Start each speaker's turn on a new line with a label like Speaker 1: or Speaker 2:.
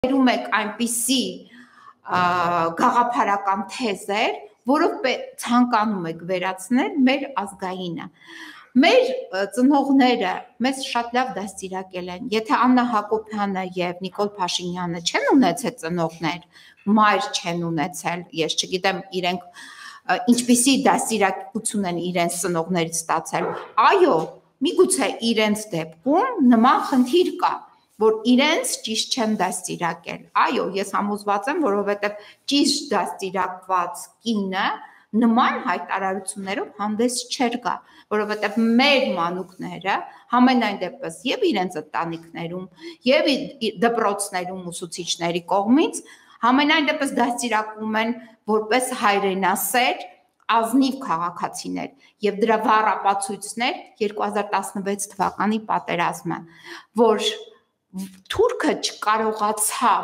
Speaker 1: Երում եք այնպիսի գաղափարական թեզեր, որով ցանկանում եք վերացնել մեր ազգայինը։ Մեր ծնողները մեզ շատ լավ դաստիարակել են, եթե Աննա Հակոբյանը եւ Նիկոլ Փաշինյանը չեն ունեցել ծնողներ, մայր չեն ունեցել, ես չգիտեմ իրենք ինչպիսի դաստիարակություն են իրենց ծնողներից ստացել, այո, միգուցե իրենց դեպքում նման խնդիր կա, որ իրենց ճիշտ չեն դաստիարակել, այո, ես համոզված եմ, որովհետև ճիշտ դաստիարակված կինը նման հայտարարություններով հանդես չեր գա, որովհետև մեր մանուկները համենայն դեպս եւ իրենց ընտանիքներում եւ դպրոցներում ուսուցիչների կողմից համենայն դեպս դաստիարակվում են որպես հայրենասեր ազնիվ քաղաքացիներ եւ դրա վառապացույցներ 2016 թվականի պատերազմը, որ թուրքը չկարողացավ